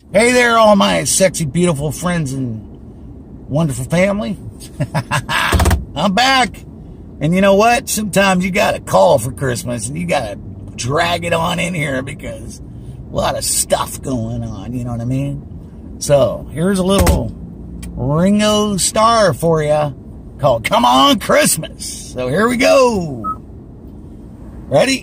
Hey there, all my sexy, beautiful friends and wonderful family. I'm back. And you know what? Sometimes you got to call for Christmas and you got to drag it on in here because a lot of stuff going on. You know what I mean? So here's a little Ringo Starr for you called Come On Christmas. So here we go. Ready?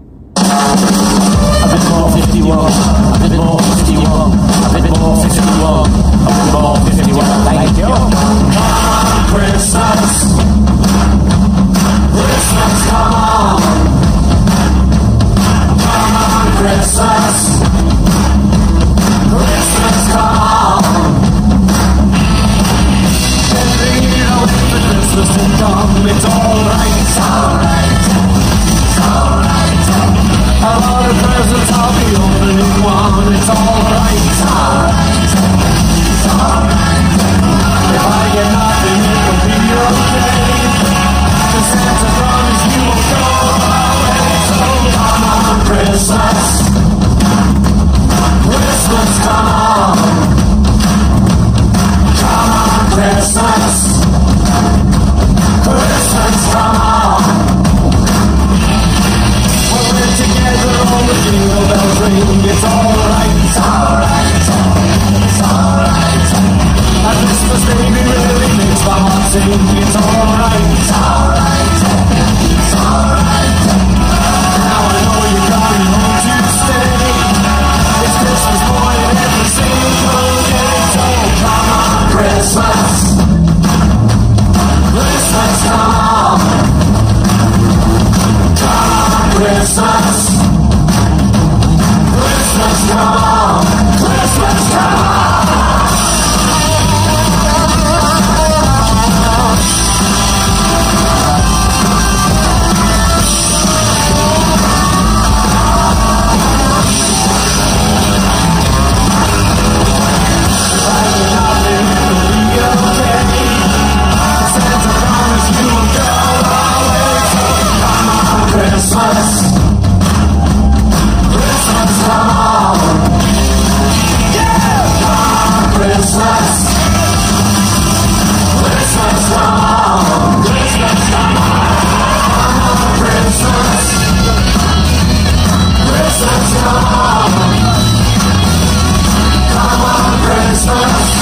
A bit more 51, a bit more 51, a bit more 51, a bit more 51, like you. Come on, Christmas, Christmas, come on. Come on, Christmas, Christmas, come on. Every year with the Christmas to come, it's alright, it's alright, it's alright. A lot of presents, I'll be opening one. It's alright, it's alright, it's alright. If I get nothing, it'll be okay. The Santa promise you won't go away. So come on, Christmas, Christmas, come on. Come on, Christmas, Christmas, come on. Together all the jingle bells ring. It's alright, it's alright, it's alright. A Christmas baby really makes my heart sing. It's alright, it's alright, it's alright. Now I know you're coming home to stay. It's Christmas morning every single day. So come on, Christmas, Christmas, come on. Come on, Christmas, Christmas, come on, Christmas, come on. Christmas, Christmas, come on. Yeah, come on, Christmas, Christmas, come on. Christmas, come on. Come on, Christmas, Christmas, come on. Come on, Christmas.